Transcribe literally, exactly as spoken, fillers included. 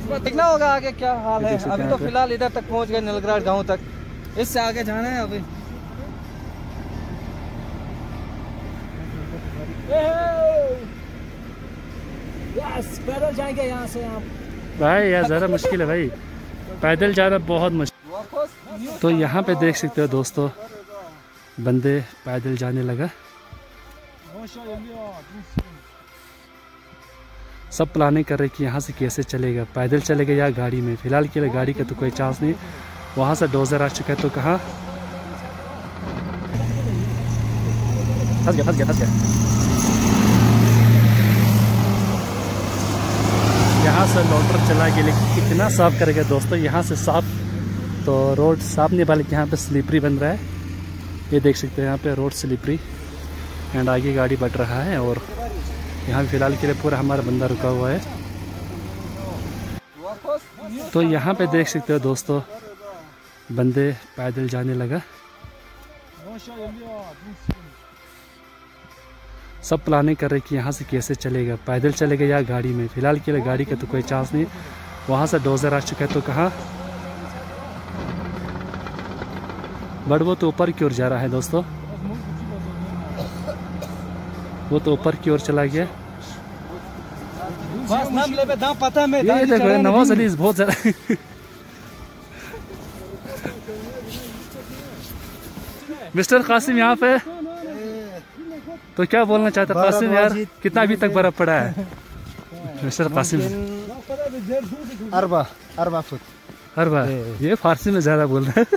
देखना होगा आगे क्या हाल है। अभी तो फिलहाल इधर तक पहुंच गए, नलगराड़ गांव तक। इससे आगे जाना है अभी। यस, पैदल जाएंगे यहाँ से। आप भाई यार ज़रा मुश्किल है भाई, पैदल जाना बहुत मुश्किल। तो यहाँ पे देख सकते हो दोस्तों, बंदे पैदल जाने लगा। सब प्लानिंग कर रहे कि यहाँ से कैसे चलेगा, पैदल चलेगा या गाड़ी में। फिलहाल के लिए गाड़ी का तो कोई चांस नहीं। वहाँ से डोजर आ चुका है, तो कहाँ फंस गया फंस गया फंस गया। यहाँ से लोडर चला गया, लेकिन कितना साफ करेगा दोस्तों। यहाँ से साफ तो रोड साफ नहीं, बल्कि यहाँ पे स्लिपरी बन रहा है। ये देख सकते हैं यहाँ पे रोड स्लिपरी, एंड आगे गाड़ी बढ़ रहा है। और यहाँ फिलहाल के लिए पूरा हमारा बंदा रुका हुआ है। तो यहाँ पे देख सकते हो दोस्तों, बंदे पैदल जाने लगा। सब प्लानिंग कर रहे कि यहाँ से कैसे चलेगा, पैदल चलेगा या गाड़ी में। फिलहाल के लिए गाड़ी का तो कोई चांस नहीं। वहाँ से डोजर आ चुका है, तो कहाँ बट वो तो ऊपर की ओर जा रहा है दोस्तों, वो तो ऊपर की ओर चला गया। ये देखो नवाज अली बहुत ज्यादा। मिस्टर कासिम यहाँ पे, तो क्या बोलना चाहता कासिम यार, कितना अभी तक बर्फ पड़ा है मिस्टर कासिम? अरबा अरबा फुट अरबा। ये फारसी में ज्यादा बोल रहा है।